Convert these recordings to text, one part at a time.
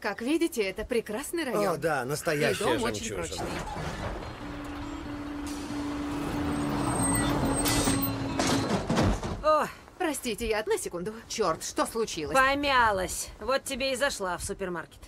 Как видите, это прекрасный район. О, да, И настоящая дом очень жемчужина. прочный. О, Простите, я на секунду. Черт, что случилось? помялась. Вот тебе и зашла в супермаркет.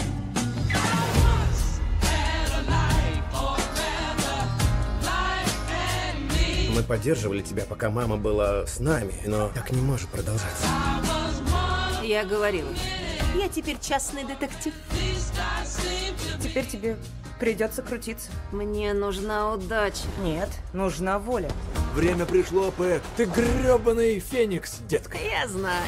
Мы поддерживали тебя, пока мама была с нами, но так не может продолжаться. Я говорила. Я теперь частный детектив. Теперь тебе придется крутиться. Мне нужна удача. Нет, нужна воля. Время пришло, Пэт. Ты грёбаный феникс, детка. Я знаю.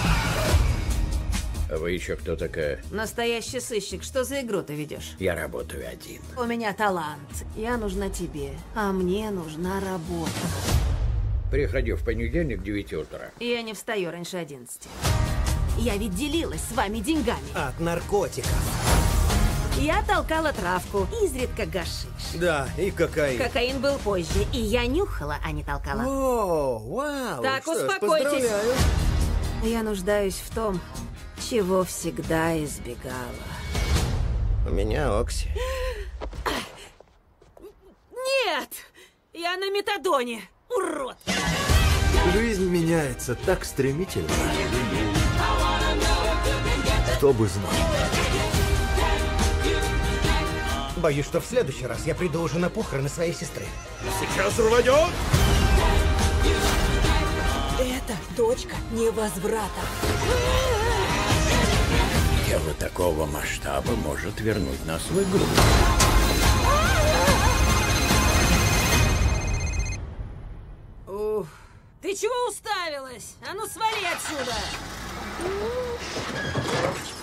А вы еще кто такая? Настоящий сыщик. Что за игру ты ведешь? Я работаю один. У меня талант. Я нужна тебе, а мне нужна работа. Приходи в понедельник в 9 утра. Я не встаю раньше 11. Я ведь делилась с вами деньгами. От наркотиков. Я толкала травку, изредка гашиш. Да, и кокаин. Кокаин был позже, и я нюхала, а не толкала. О, вау. Так, что ж, успокойтесь. поздравляю. Я нуждаюсь в том, чего всегда избегала. У меня Окси. Нет! Я на метадоне! Урод! Жизнь меняется так стремительно. Кто бы знал. Боюсь, что в следующий раз я приду уже на похороны своей сестры. Сейчас рванет! Это точка невозврата. Дело такого масштаба может вернуть нас в игру. Ух. Ты чего уставилась? А ну свали отсюда!